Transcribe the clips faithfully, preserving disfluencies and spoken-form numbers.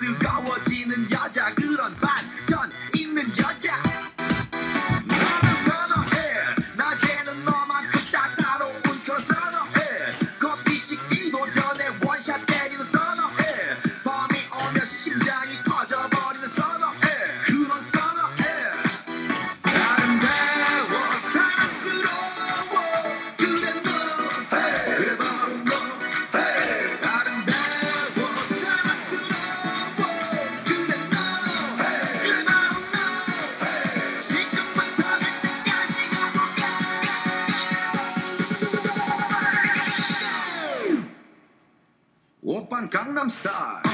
뜨거워지는 여자 그런 반전 있는 여자 나는 선호해 낮에는 너만큼 따사로운 그 선호해 커피 식기도 전에 원샷 때리는 선호해 밤이 오면 심장이 터져버리는 선호해 그런 선호해 아름다워 사랑스러워 그래 너 그래 바로 너 아름다워 사랑스러워 그래 너 그래 바로 너 지금부터 갈 때까지 가볼까 오빤 강남 스타일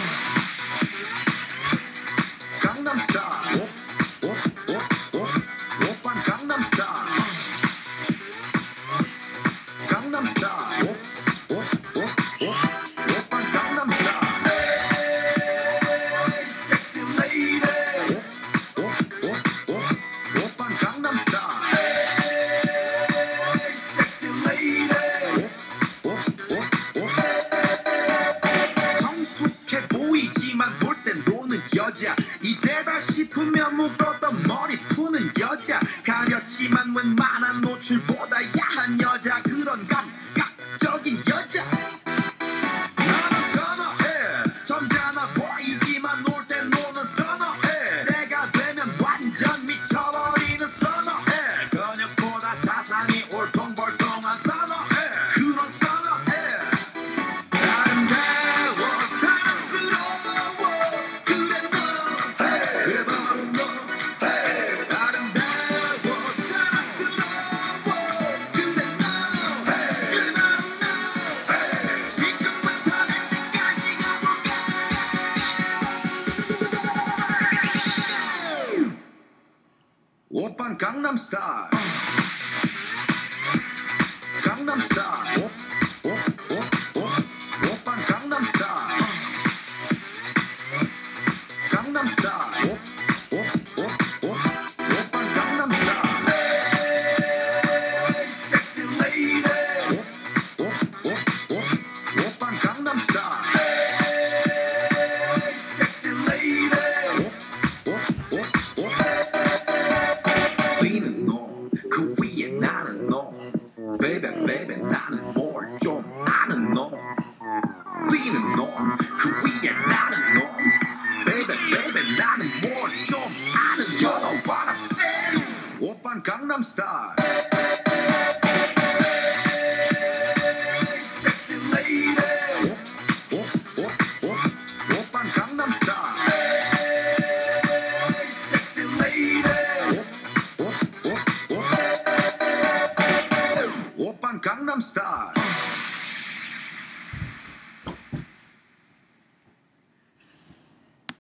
강남 스타일 오, 오, 오, 오, 오빤 강남 스타일 강남 스타일 오, 오, 오, 오, 오빤 강남 스타일 섹시 레이디 오, 오, 오, 오, 오빤 강남 스타일 섹시 레이디 오, 오, 오, 오 성숙해 보이지만 볼 땐 노는 여자 이때다 싶으면 묶었던 머리 푸는 여자 가렸지만 웬만한 노출보다 야한 여자 그런 감각적인 여자 나는 선호해 점잖아 보이지만 놀 땐 노는 선호해 내가 되면 완전 미쳐버리는 선호해 근육보다 사상이 올통벌통한 선호해 그런 선호해 아름다워 사랑스러워 그래 너 그래 바로 너 아름다워 사랑스러워 그래 너 그래 바로 너 지금부터 갈 때까지 가볼까 오빤 강남 스타일 강남 스타일 오, 오, 오, 오, 오빤 강남 스타일 강남 스타일 오, 오, 오, 오, 오빤 강남 스타일 섹시 레이디 오, 오, 오, 오, 오빤 강남 스타일 섹시 레이디 오, 오, 오, 오 위는 너그 위에 나는 너 베이베 베이베 나는 뭘 좀 아는 너 위는 너그 위에 나는 너 베이베 베이베 나는 뭘 좀 아는 You know what I'm saying 오빤 강남 스타일 섹시 레이디 오, 오, 오, 오, 오빤 강남 스타일 섹시 레이디 오, 오, 오, 오, 오빤 강남 스타일